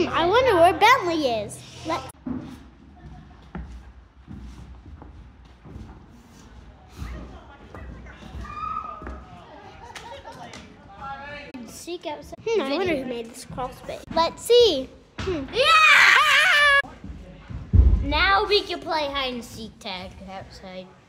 I wonder where Bentley is. Let's seek outside. I wonder who made this crawl space. Let's see. Yeah! Now we can play hide and seek tag outside.